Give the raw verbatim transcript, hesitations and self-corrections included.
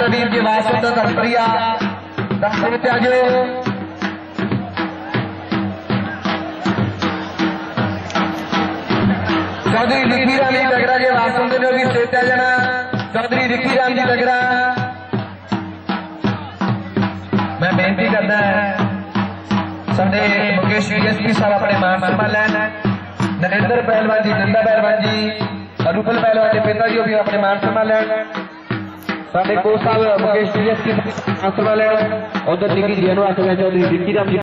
मेरे वीर जी वासुद धनप्रिया दस त्याजो चौधरी रिखी राम जी डगरा जी वासुद ने भी से त्याजना चौधरी रिखी राम जी डगरा मैं बेनती करना है साडे मुकेश डीएसपी साहब अपने मान सम्मान लैन नरेंद्र पहलवान जी नंदा पहलवान जी रूपल पहलवान के पिता जी भी अपने मान सम्मान लैन साडे कोच साहब मुकेश डीएसपी मान सम्मान लैन उधर निकी जी चौधरी रिखी राम जी